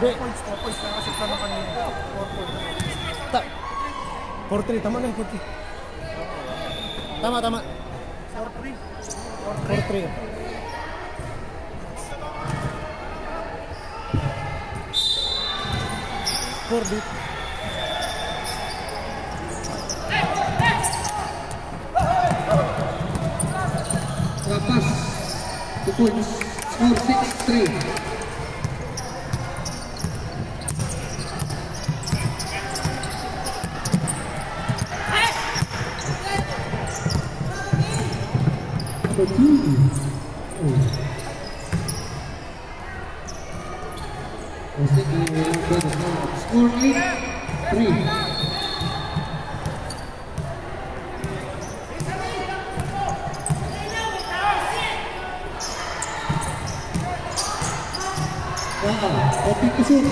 4 points na kasi plano kanina. 4 points. 4-3, tama na yung 4-3. Tama. 4-3. 4-3. 4-3. Lapas 2 points, score 6-3. Number 2. Score 8-3. Open to shoot.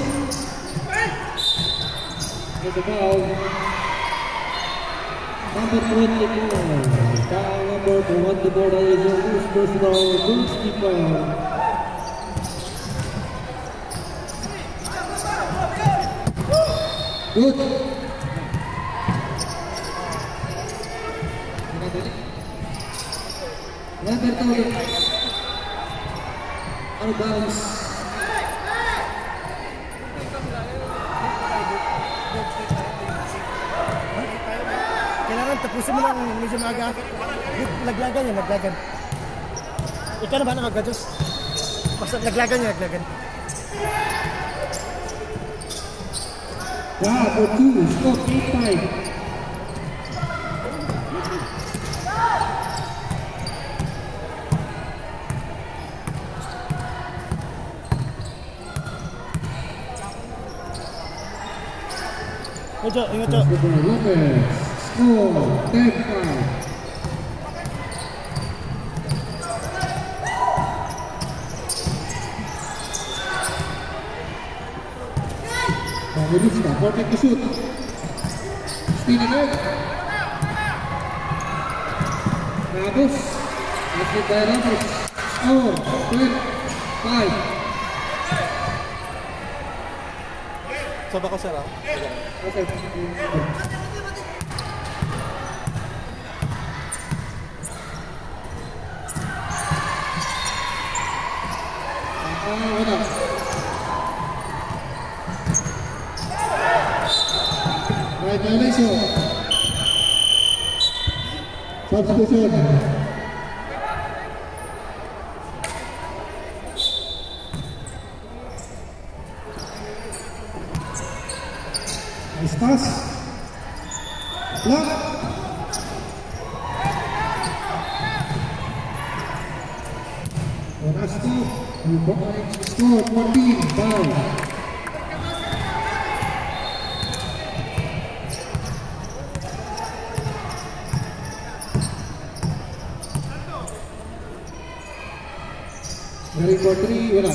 With the foul. Number 24. Foul number 24 is your personal goalkeeper. Good. Number 2. Out of bounds. Kailangan tapusin mo lang medyo maaga. Laglagan yan, laglagan. Ikaw na ba na mag-adjust? Basta laglagan yan, laglagan. Wow, for 2, score 8-5. Ingat, Cok. Score 10-5. Mamuduska, perfect to shoot. Still again. Ramos. Atlet by Ramos. Score 10-5. Saba ko, sir, Okay. Wala. Right violation. Substitution. Nice pass. Block. Orasco, you score 14-5. Dari for 3, wala.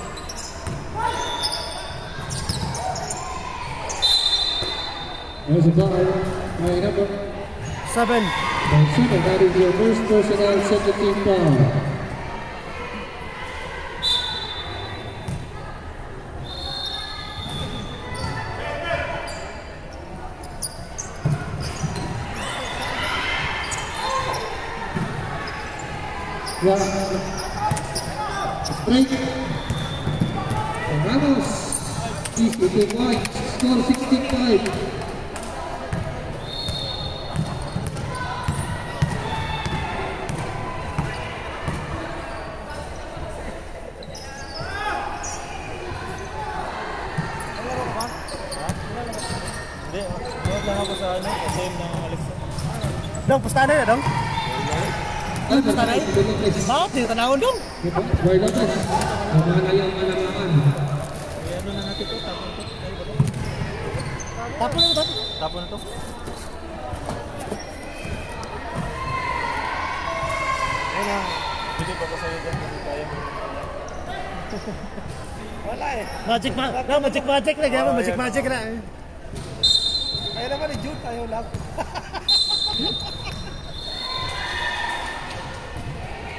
There's a foul by number 7. That is your first personal second team foul. Yeah. Straight. Ramos. He's with the point. Score 16-5. Dong, pustahan na dong. Pustahan na. Bakit? Hindi tanawin dong. Boy Lopez. Mamana yung malamangan. Ano na natin ito? Tapon na to. Tapon na to. Ayun na. Hindi pa ko sa'yo dyan. Wala eh. Magic na. Magic na. Magic na. Ayaw naman ni Jude. Ayaw lang.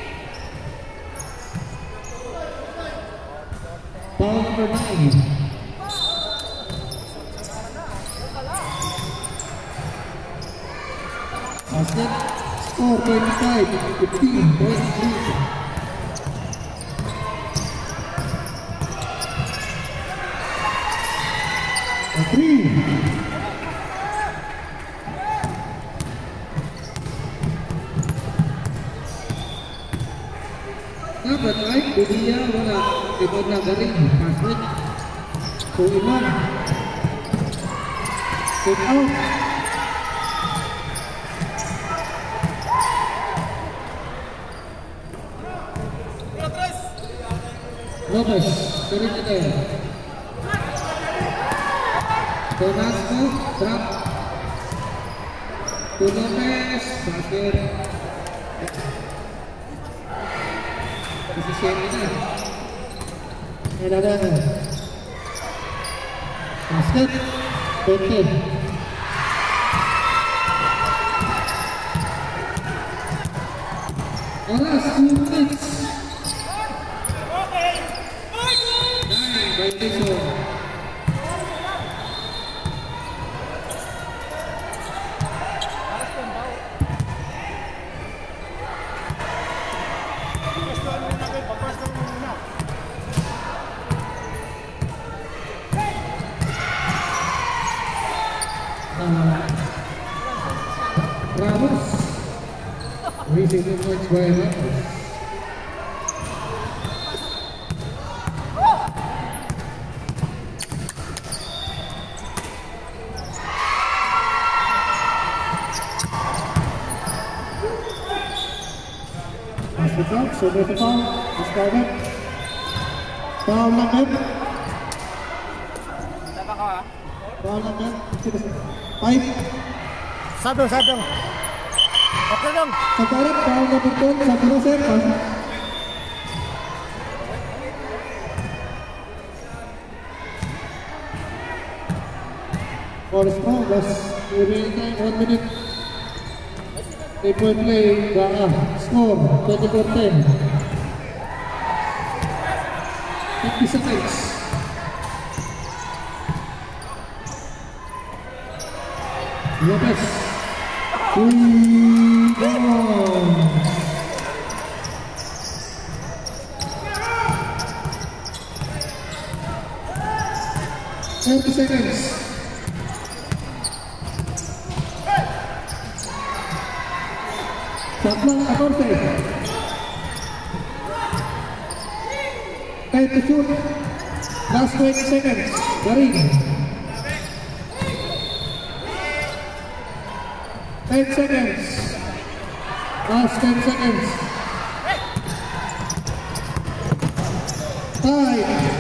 Foul number 9. Score 25-15 point lead. A 3. Dapat right, Budia wala. Ibon na galing. Password. 2-1. Take out. Lopez, Perimeter. Donasco, drop. To Lopez, basket. Posisi ini. Ada. Basket. Betul. Alas 2 minutes. Baik itu. Ramos. Receiving points by Ramos. So there's a foul, discarded. Foul number. Foul number 5. Sadong. Okay lang. Sa tarap, foul number 2, sa Pinoser. For strong, that's remaining time 1 minute. 3-point play, score 24-10. 50 seconds. Lopez. 3 goals. 30 seconds. Shotclock 14. Time to shoot. Last 20 seconds. Garing. 10 seconds. Last 10 seconds. Time.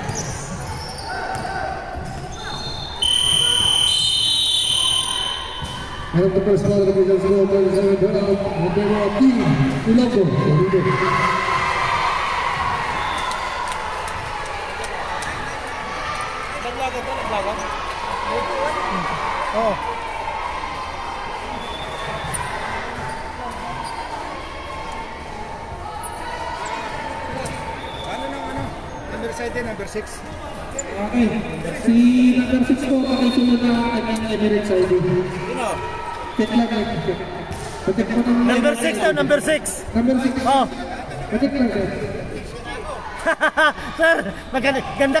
And the first ball of the Wizards go 37 out. And they were team Iloco. Oh. Number 7, number 6. Okay. Si number 6 po pakisunod na kanyang Emirates ID. Check lang. Check mo ng Number 6 daw, number 6. Number 6. Oh. Check lang sir. Sir, maganda.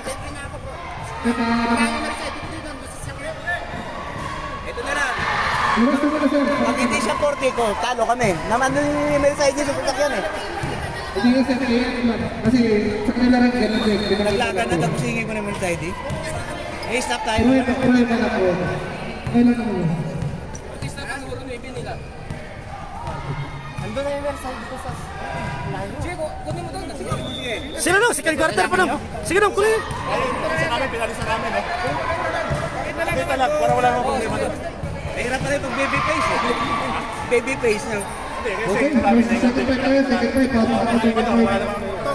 Ito na lang. Buras naman na sir. Pag hindi siya 40 ko, talo kami. Naman may side sa sasakyan eh. Hindi nga sir, kasi sa kanila rin ganun din. Naglagan na tapos hingin ko naman side eh. Eh, stop tayo. Pruhay pa na po. Kailan naman yun? Ando na yung side dito sa... Sige, kunin mo doon. Sige. Sino no? Si Kyle Carter pa lang. Sige na, kunin. Pinalisan namin, no? Ito lang, para wala nang problema doon. Mahirap pa rin pag baby face eh. Baby face na. Okay, may second point tayo, second point. Pasok ako second point.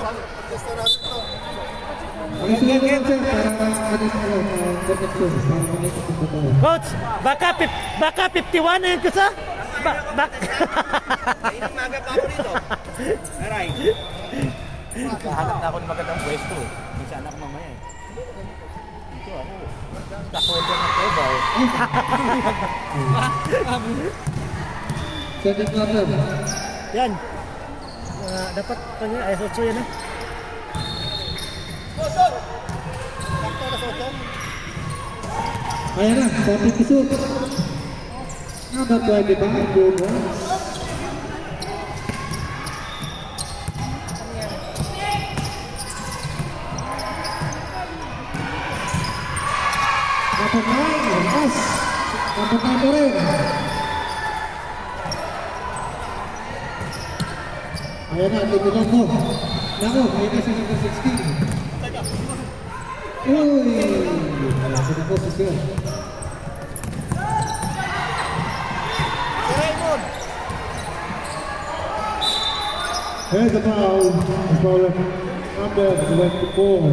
Ang sunod naman sir, para protection. Para makikita ko po. Coach, baka 51 na yun ko sa? Mainit maga pa ako rito. Aray. Hanap na ako ng magandang pwesto eh. May sana ako mamaya eh. Dito ako. Takolder na po ba eh. Second quarter. Yan. Dapat kanya ay 8 yan eh. Ayan na, 40 to shoot. Number 25, good one. Number 9, yes. Number 9 pa rin. Ayan na, tignan mo. Naku, may kasi number 16. Uy! Wala ko na posisyon. Here's the foul. Number 24.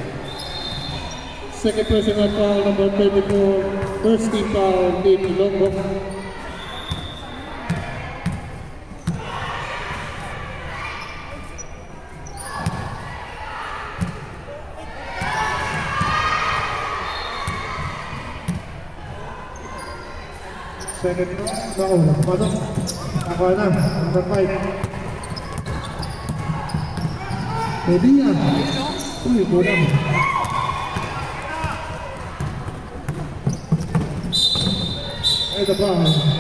Second personal foul, number 34. First team foul, Team Ilonggo. Second, pasok. Ako na, number 5. Pwede yan. Uy, kulang. Ito ba?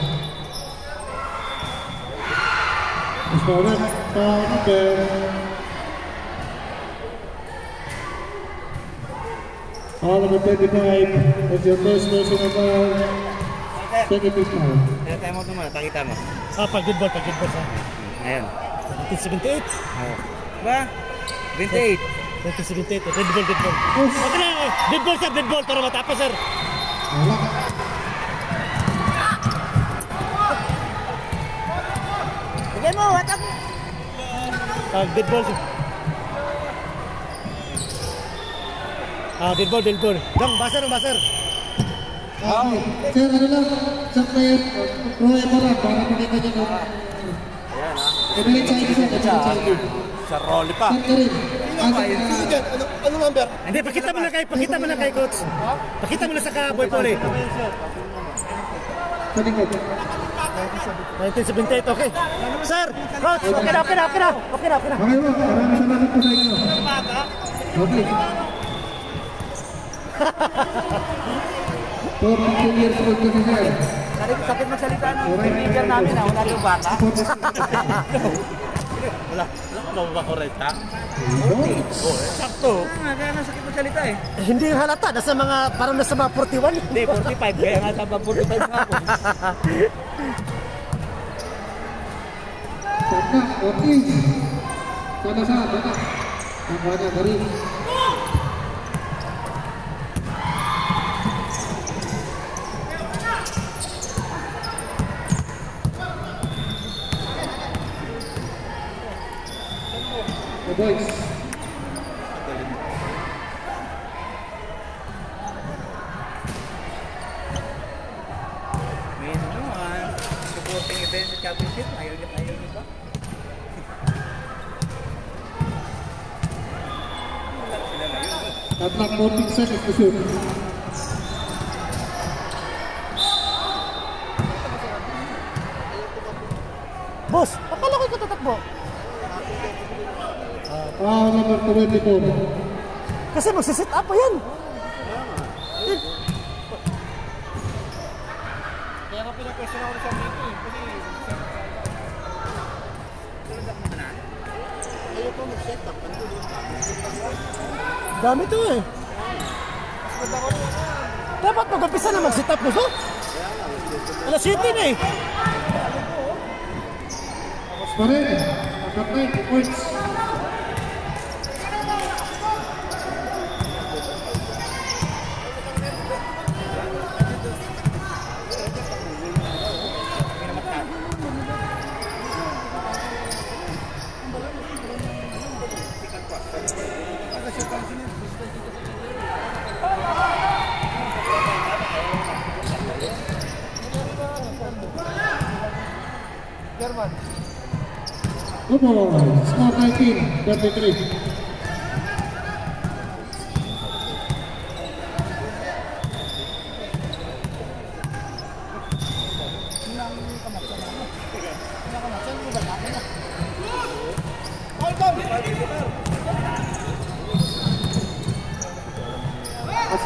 Mas pawag. Number. All number 25. That's your first person of all. Second is foul. Tayo mo naman, pakita mo. Pag good ball sa. Ayan. 1978. Ba? 28. 1978. Red ball. Okay na. Dead ball para matapos, sir. Wala. Bigyan mo, watap. Dead ball, sir. Dead ball. Dong, baser. Sir, ano lang? Sa player, Roy mo lang para makita niyo kung... Ayan ha. Emirates ID sir, Emirates ID. Sa rolly pa. Sir, Karim. Ano number? Hindi, pakita mo na kay coach. Pakita mo na sa Boy Poli. Sa likod. 1978, okay. Sir, coach, okay na. Okay mo, maraming salamat po sa inyo. Okay. 42 years old kasi sir. Sakit magsalita ng pinigyan namin na wala yung bata. Wala ba correct ha? Sakto. Kaya nga sakit magsalita eh. Hindi halata, parang nasa mga 41. Hindi, 45. Kaya nga tama 45 nga po. Sana, okay. Sana, baka. Tama na, Karim. The boys. May supporting event sa championship. Ayaw niyo ba? At lang 14 seconds to shoot. Boss, akala ko ikaw tatakbo. Number 24. Kasi magsisit up pa yan. Kaya ka pinag-question ako sa dito eh. Ayaw ko mag-set up. Dami to eh. Dapat mag-umpisa na mag-sit up, boss. Alas 7 na eh. Parin. Number 9 points. Good ball. Score 19-33.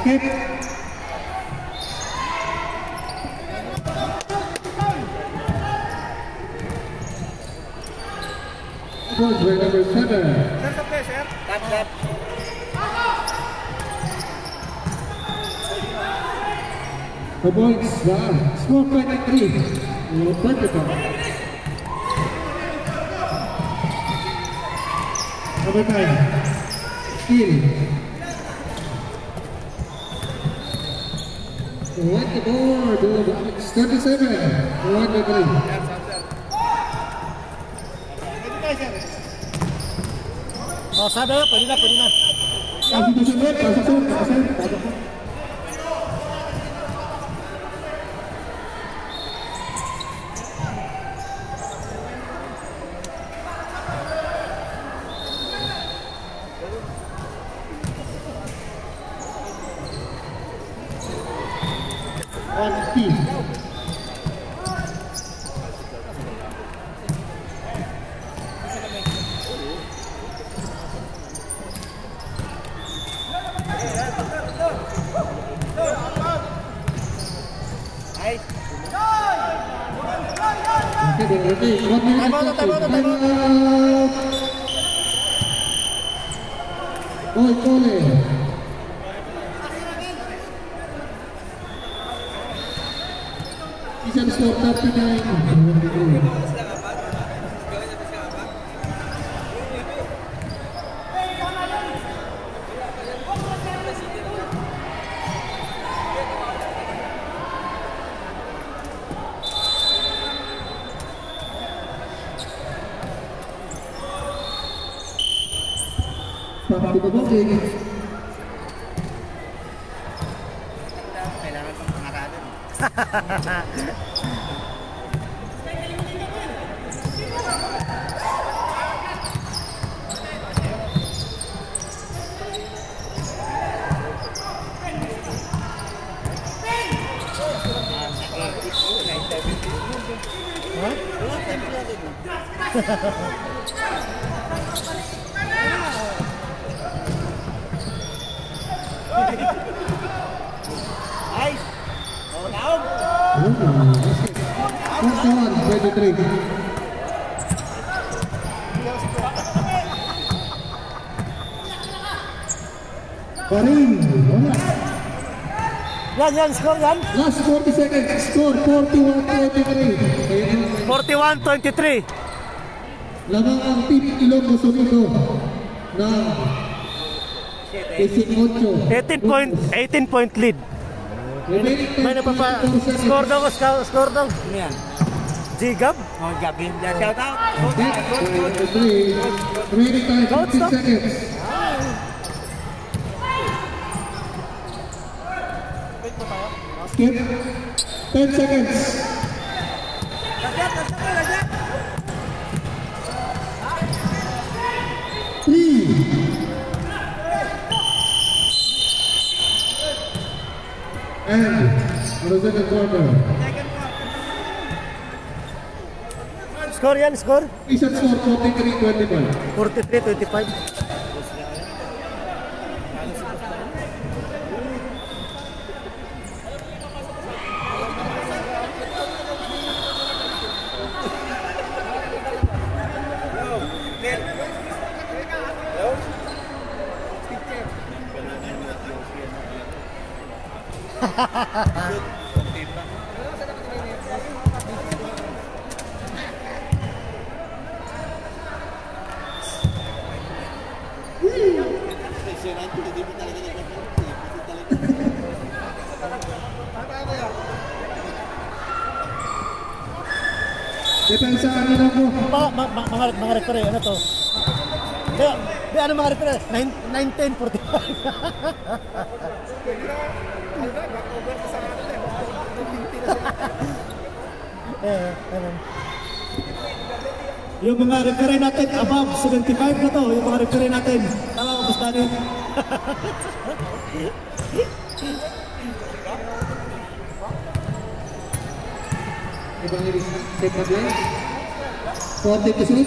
Skip. Point by number 7. Tap. The points are score 23. Vertical. Number 9. Skill. What the board? It's 37. 1-3. Oh, sabi na, pwede na. Pasok sa sunod, pasok sa sunod. Boy, Cole. Isang score 39. Back to the booking. Kailangan pang pangaralan. Nice! Oh, now! First one, 23. Karim, wala. Yan, score yan. Last 40 seconds, score 41-23. 41-23. Lamang ang Team Ilocos Unido na 18 point lead. May napapa score daw. Ano yan? G-Gab? Oh, Gabi. Shout out! Remaining time 15 seconds. Skip 10 seconds. Three. And the second quarter. Score yan, score. Isang score 43-25. 43-25. Depensahan nila po. Mga referee, ano to? Di ano mga referee? 9-10-45. Yung mga referee natin above 75 na to, yung mga referee natin. Tama ko, Bustani. Ibang iris na. Take na play. 40 to shoot.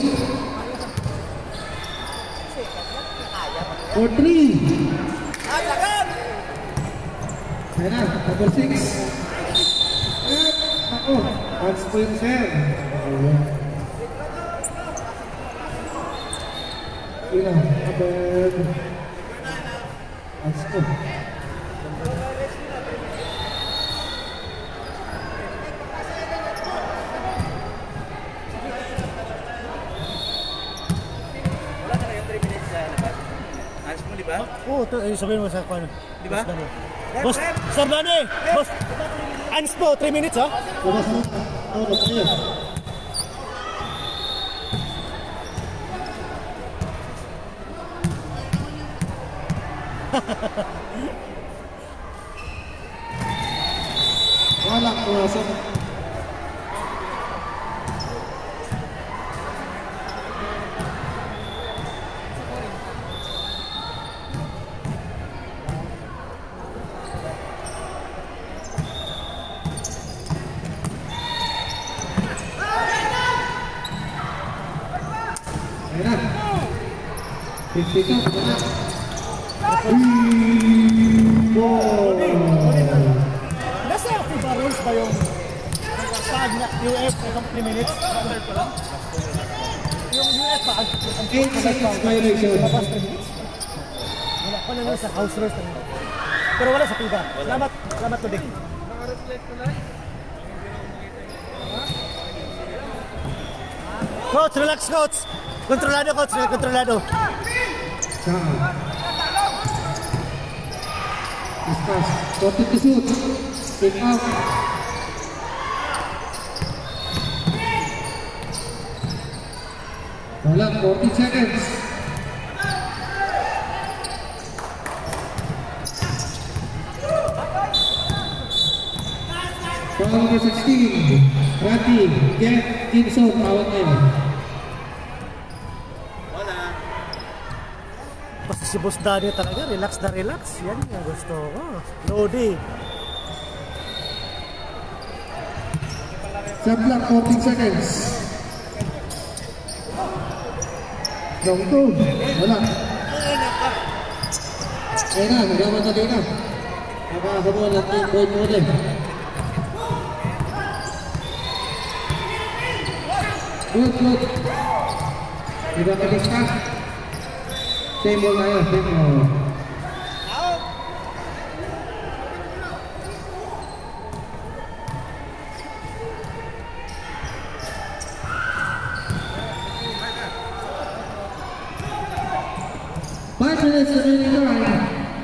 For 3. Ayan na, number 6. Ako, hands po yung sir. Ayan. Ina, number... Hands po. Wala ka na yung 3 minutes sa labas. Ayos mo, di ba? Oo, sabihin mo sa kwan. Di ba? Boss, Sir Danny! Boss, Ans po, 3 minutes ha? Labas mo. Labas kayo. Wala ko nasa. Ayan na. 52, ayan na. Nasa FIBA rules ba yung pag UF ay 3 minutes? Yung UF pa, ang 8 seconds violation. labas 3 minutes? Wala pa lang sa house rules. Pero wala sa FIBA. Salamat to Dick. Coach, relax coach. Kontrolado coach, kontrolado. Saan? Discuss. 40 to shoot. Take out. Wala, 40 seconds. Foul number 16. Rati, Jeff, Kinson, awat ngayon. Basta si Boss Danny talaga, relax na relax. Yan yung gusto ko. Lodi. Shot clock, 14 seconds. Long two. Wala. Ayun na, nagawa na din na. Nakakasabuhan natin yung point mo din. Good. Diba ka-lista? Same ball tayo, same ball. Five minutes remaining time.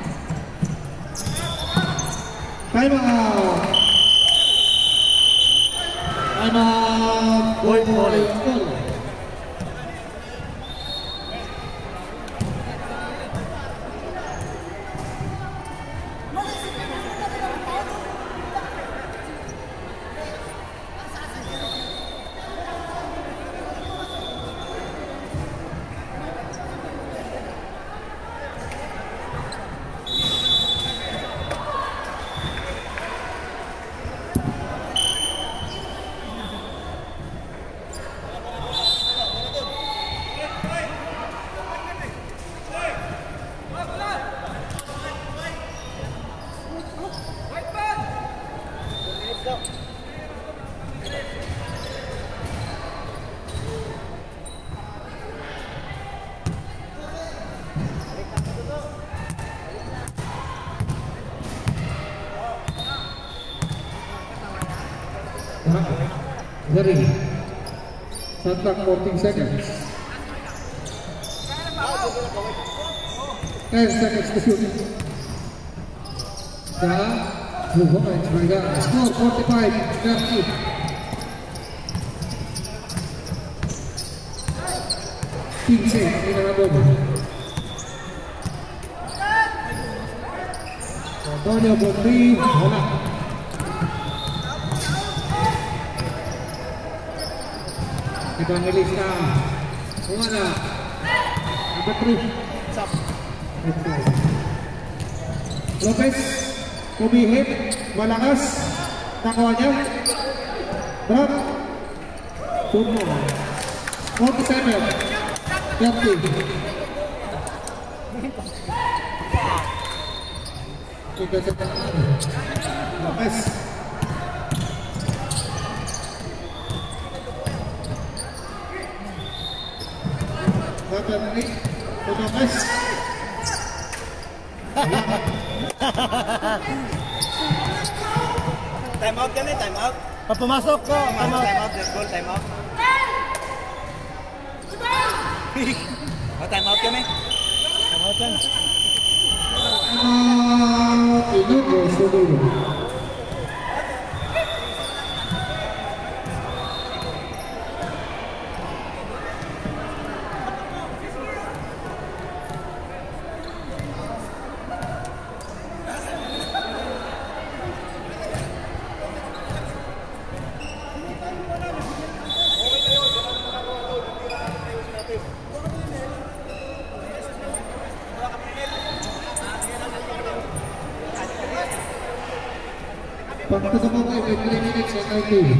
Time out. Time out. Point volley. Very. Shot clock 14 seconds. 10 seconds to shoot. Blue Hornets, my God. Score 45-30. Pinche, inanabog. Antonio Bondi, wala. Evangelista, wala. Number 3. Lopez, kumihit, malakas, nakuha niya. Drop. Tumo. 47. 30. Lopez. Lopez. Lopez. Time out kami, time out. Pag pumasok ko, Time out, there's goal, time out. Time out kami. Ilocos Rodrigo. Pagkatapos ay 3 minutes sa 30.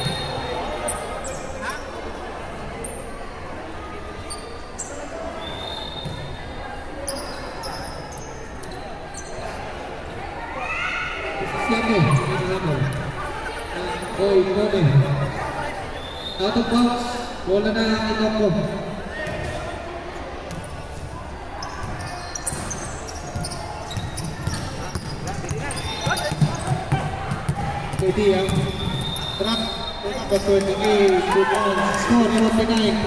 Oy, Kobe. Out of bounds. Bola na ang Ilocos. Pwede ang trap. Number 28. Good on. Score 49.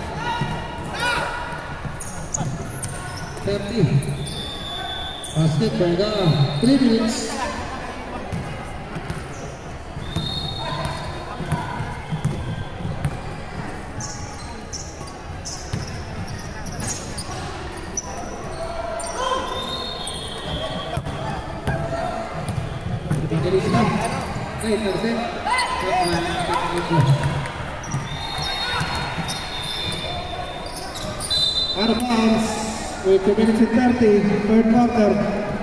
30. Basket Berga. 3 minutes. Out of bounds with 2 minutes and 30, third quarter.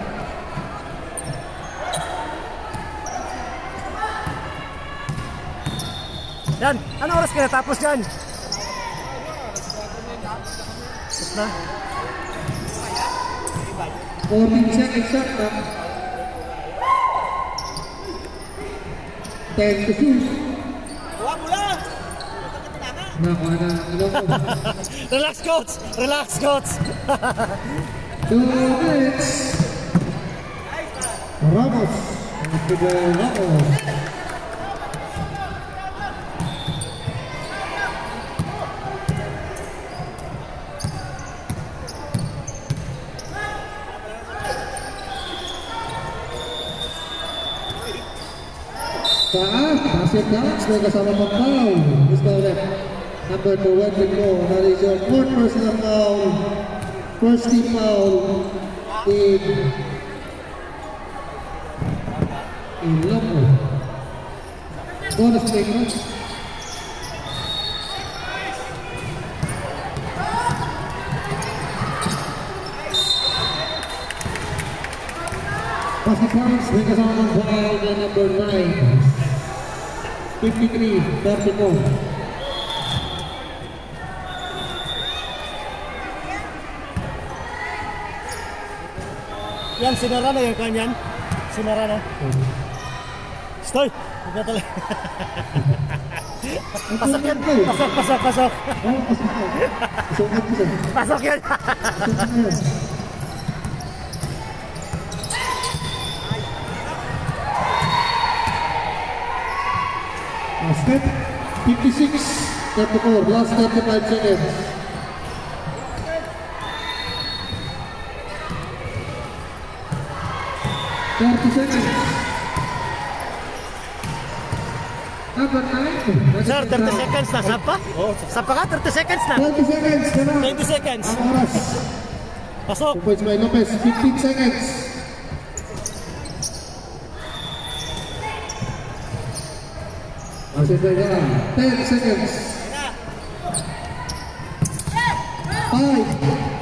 Yan, ano oras ka natapos yan? Tapos na? 14 seconds shot na. 10 to shoot. Buha mo lang! Nakuha na ang Ilocos. Relax coach! Relax coach! 2 minutes. Ramos. Ramos. Basket dance may kasama pang foul. Mr. Rep, number 24, that is your fourth personal foul. First team foul in Loco. Bonus take. Basket points may kasama pang foul na number 9. 53, 34. Yan, sinara na yung kanyan. Sinara na. Stoy! Huwag na talaga. Pasok yan. Pasok, pasok, pasok. Pasok yan. Basket 56, 34, last 35 seconds. Number 9. Sir, 30 seconds na. Sapa? Sapa ka? 30 seconds na. 20 seconds. 20 seconds. Ang oras. Pasok. 2 points by Lopez. 15 seconds. Masih saja 10 seconds. 5.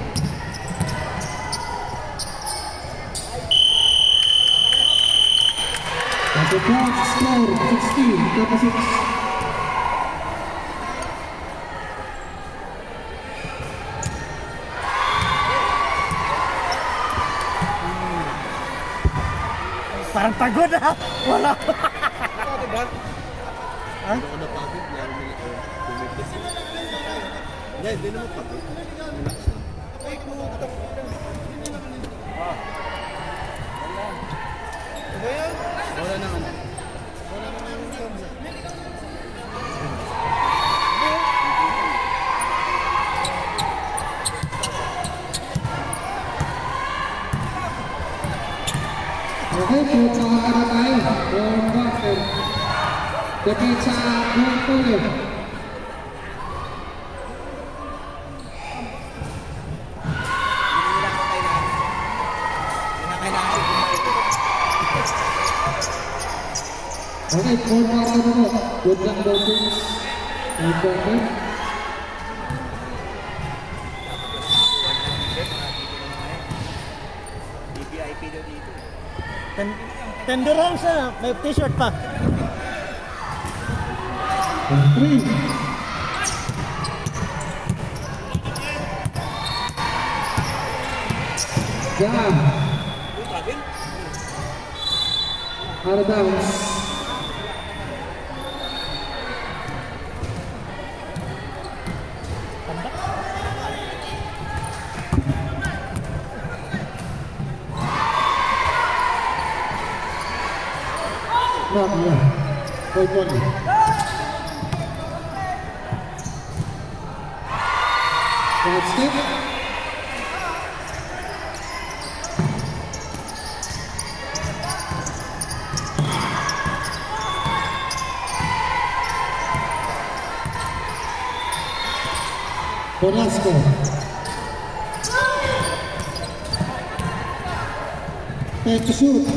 Masih score 16, 36. Parang pagod ha. Wala. Ha? Ako napagod, lalo nila ko. Hindi naman pagod. Relax lang. Wala na ano. Okay po, makakara tayo. Warm back. Dapit sa buong tuloy. Okay, full back na po. Good luck daw po. Good luck. VIP daw dito. 10 dirhams na. May t-shirt pa. 3. Jam. Out of bounds. Knock, yeah. Point one. That's it. Bonasco. Take to shoot.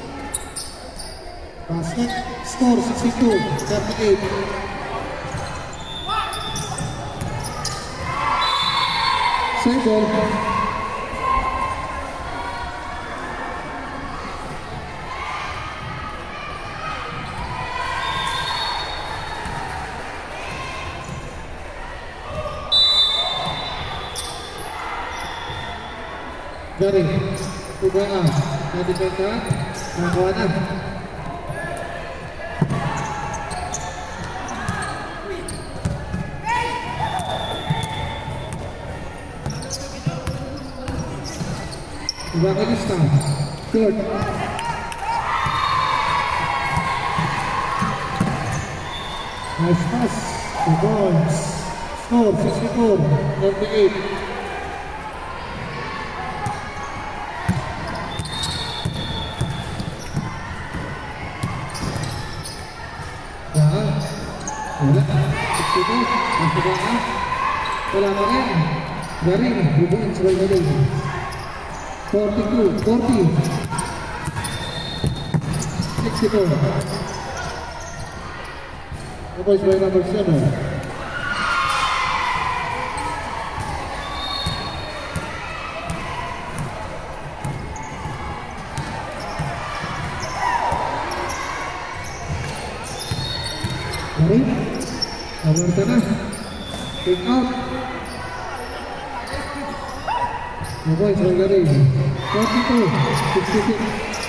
Basket. Score 62-38. Save ball. Garing, ugaan, nadikan ka, nakakuha na. Ugaan lista, good. Nice pass, the boys, score 64-38. Wala, 62, masuk ka, wala pa rin, garing, bubuin sa Valladolid, 42, 40, 64, tapos by number 7, garing, Awarta na. Take out. The boys are ready. 42-66.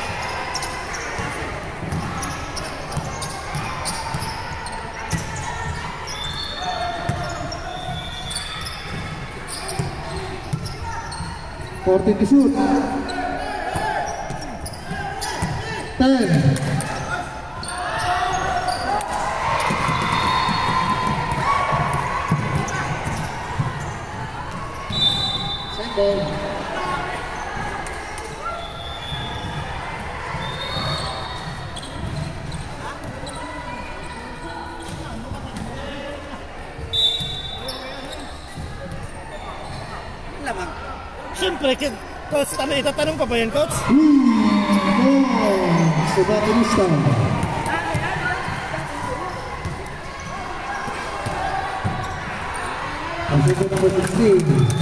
Forty to shoot. 10. Ball. Lamang. Siyempre, coach, itatanong pa ba yan, coach? Sebatinista. Position number 16.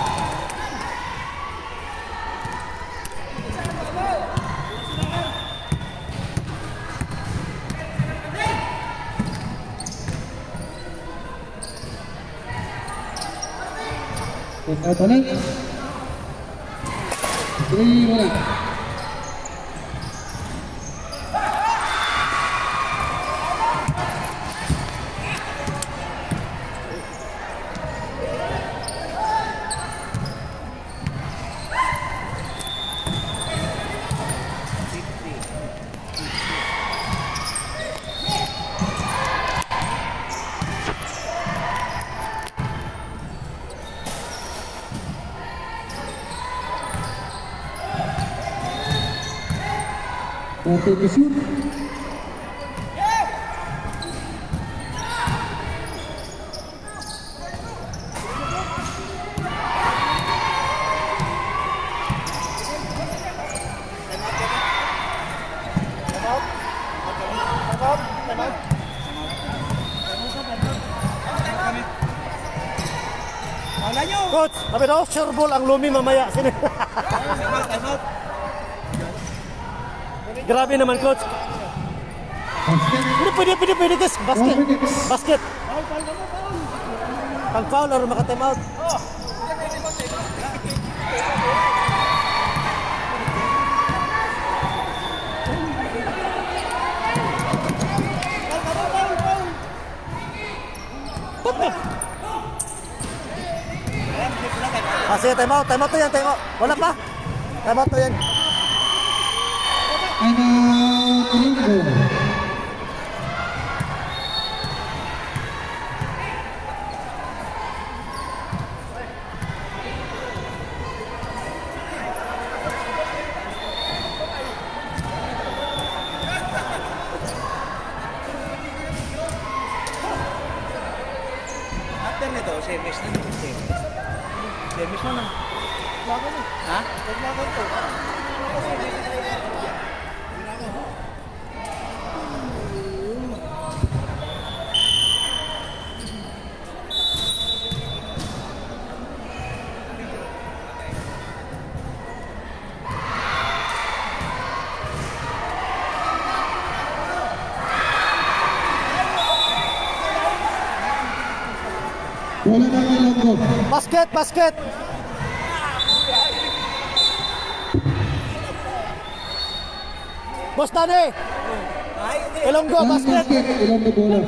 Take out ulit. 3, wala. 40 to shoot. Coach, sabi daw, sure ball ang lumi mamaya. Sino? Grabe naman, coach. Basket. Pwede, guys. Basket. 1 minute. Basket. Pang foul or maka-time out. Sige, time out to yan, time out. Wala pa. Time out to yan. Time out, Linggo. After nito, service na nito. Service na na. Ha? Wala na kay Longgo. Basket. Boss Danny. Ilonggo, basket. Ilonggo bola.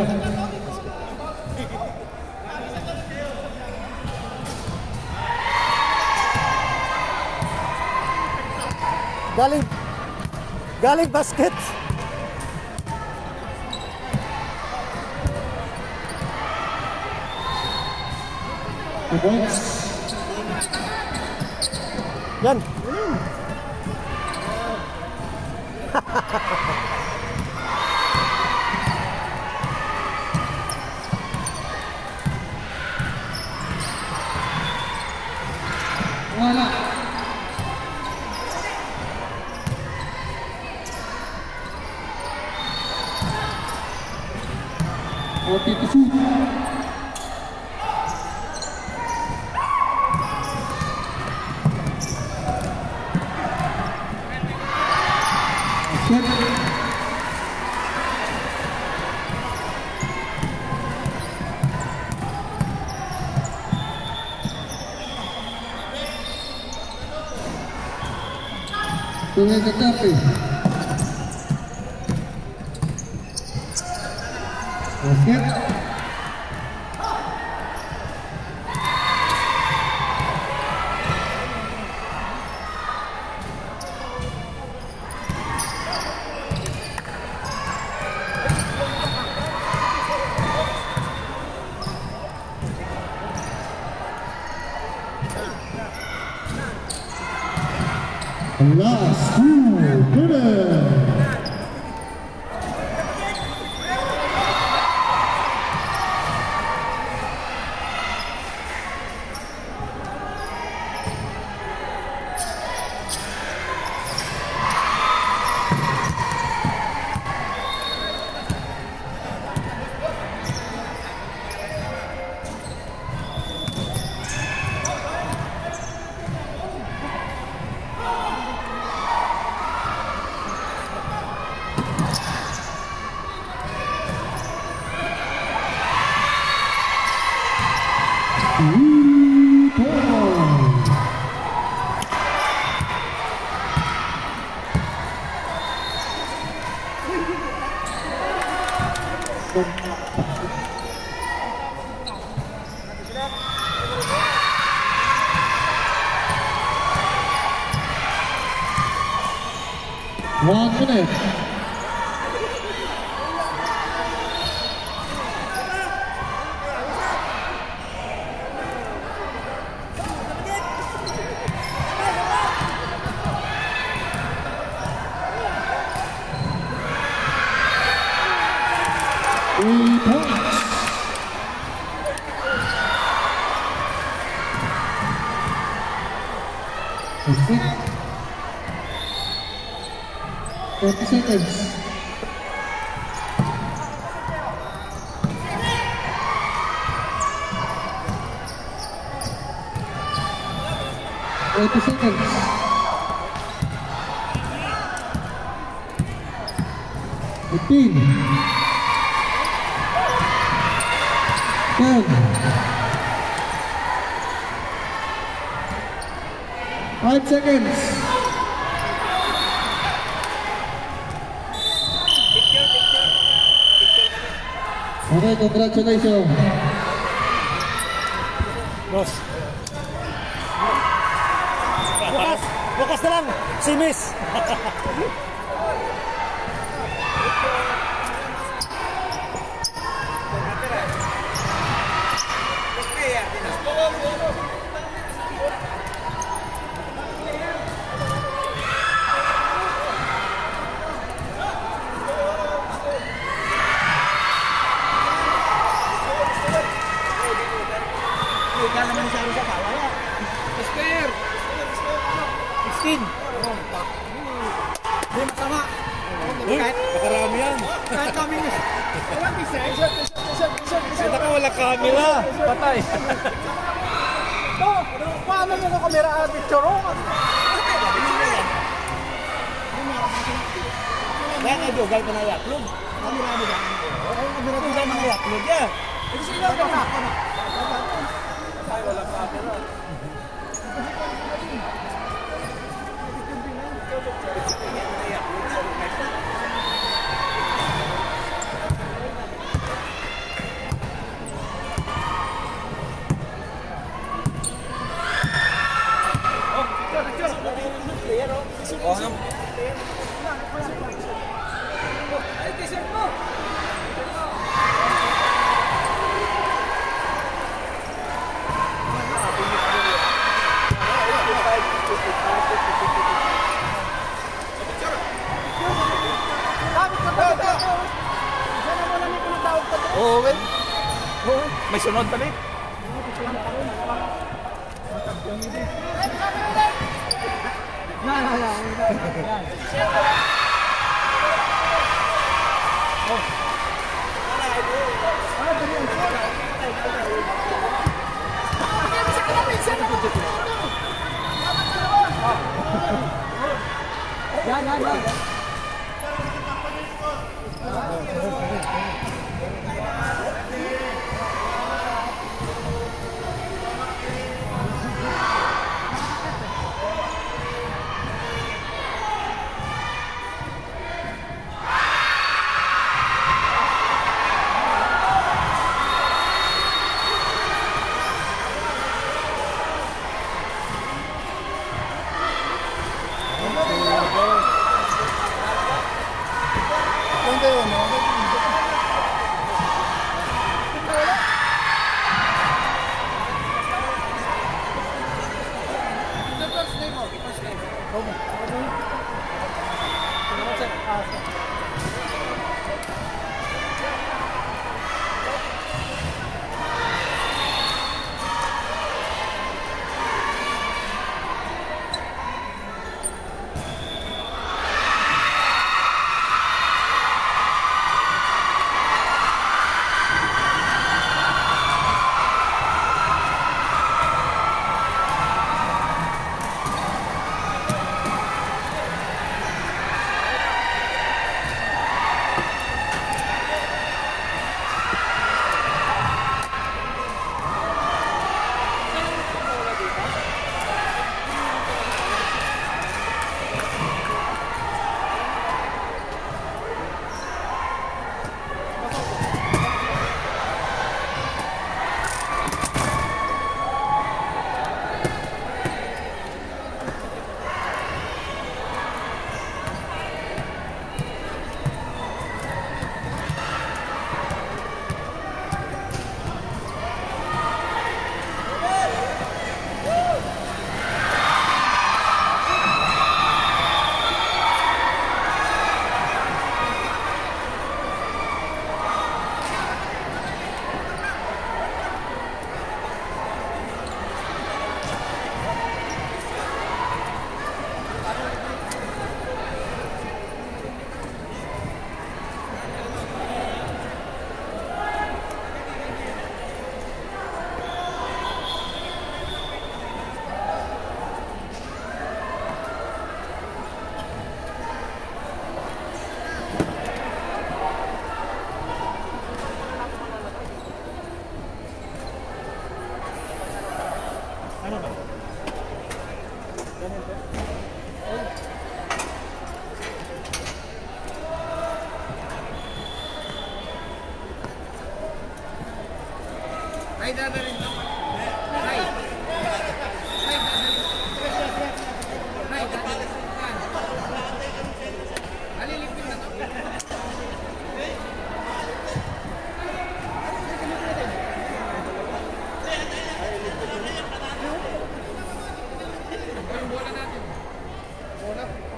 Galing basket. The points. Yan. Wala. Okay to shoot. Set. Tuloy ka tapi. Basket. Last 2 minutes. One minute. 3 points. That's it. 30 seconds. 30 seconds. 15. 10. 5 seconds. Okay, congratulations. Boss. Bukas na lang, si Miss. Nakarami yan. Kahit kami na. Saka wala camera. Patay. Paano mo ko kamera picture ko? Kaya nga Jogal pa na i-upload. Kamera mo ba? Kamera mo Jogal na i-upload yan. Ito sila ba na? Oo, well. May sunod pa rin. Bola.